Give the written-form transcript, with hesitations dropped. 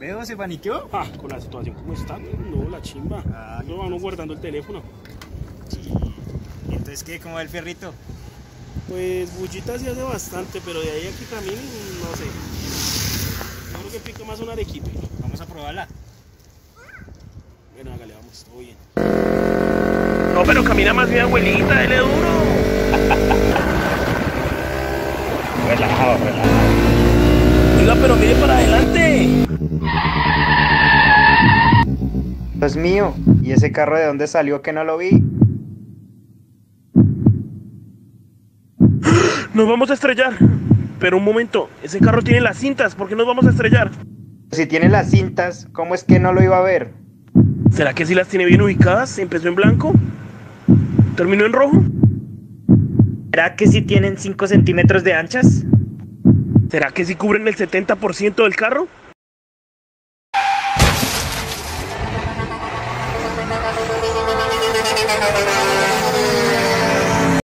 veo, ¿se paniqueó? Ah, con la situación como está, no, la chimba. No vamos guardando el teléfono. Sí. ¿Y entonces qué? ¿Cómo va el fierrito? Pues bullita sí hace bastante, pero de ahí a que camine, no sé. Yo creo que pica más un arequipe. Vamos a probarla. Bueno, hágale, vamos, todo bien. No, pero camina más bien, abuelita, dele duro. Relajado. Oiga, pero mire para adelante. Dios mío, ¿y ese carro de dónde salió que no lo vi? Nos vamos a estrellar. Pero un momento, ese carro tiene las cintas, ¿por qué nos vamos a estrellar? Si tiene las cintas, ¿cómo es que no lo iba a ver? ¿Será que sí las tiene bien ubicadas? ¿Empezó en blanco? ¿Terminó en rojo? ¿Será que sí tienen 5 centímetros de anchas? ¿Será que sí cubren el 70% del carro?